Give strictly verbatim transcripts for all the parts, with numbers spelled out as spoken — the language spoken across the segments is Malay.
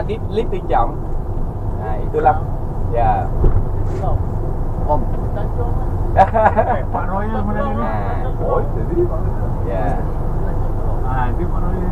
ít lít từ trọng. Nah, itulah. Ya. Om. Pak Roy mana ni? Nah, Oh, jadi ya. Ah, dia Pak Roy.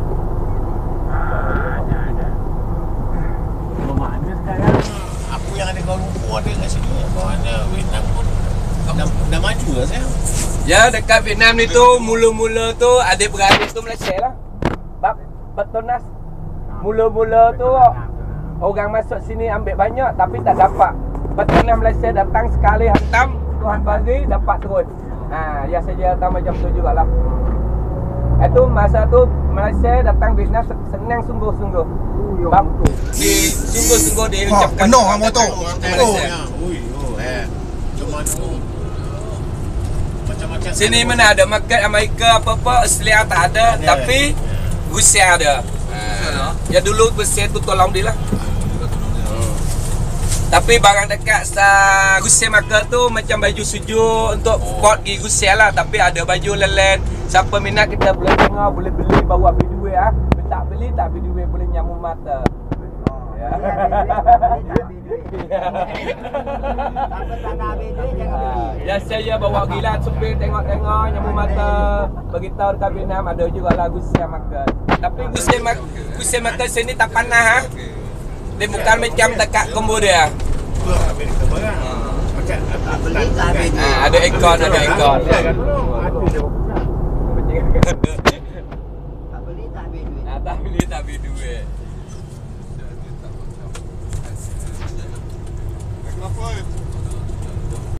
Ah, ada ada. Mana sekarang? aku yang ada Kuala Lumpur ada kat sini. Mana Vietnam pun dah, dah maju lah saya. Ya, dekat Vietnam ni tu mula-mula tu adik-beradik tu Malaysia lah. Bab Petronas. Mula-mula tu orang masuk sini ambil banyak tapi tak dapat. Petronas Malaysia datang sekali hantam Tuan bagi dapat terus. Ha, ya saja datang macam tu jugalah. Itu masa tu Malaysia datang Vietnam senang sungguh-sungguh. Bab di sungguh-sungguh dia Oh, ucapkan penuh dengan motor. Penuh. Ui, oh eh. Cuma tu macam-macam. Sini mana ada market Amerika apa-apa, Australia tak ada, Ada, tapi Rusia ada. Ha. Ya dulu Rusia tu tolong dia lah. Hmm. Tapi barang dekat sa Rusia market tu macam baju sujuk untuk Oh. port pergi Rusia lah, tapi ada baju lelen. Siapa minat kita boleh tengok, boleh beli bawa pergi duit ah. Tak beli tak beli duit boleh nyamuk mata. Ya. Ya saya bawa gila supir tengok-tengok nyamuk mata. Beritahu dekat Vietnam ada juga lah Rusia market. Tapi Rusia market, Rusia market sini tak panas ah. Dia bukan macam dekat Cambodia. Amerika barang. Macam tak beli tak habis. Ah, ada ekor, ada ekor. Tak beli tak habis duit. Ah, tak beli tak beli duit. Kenapa?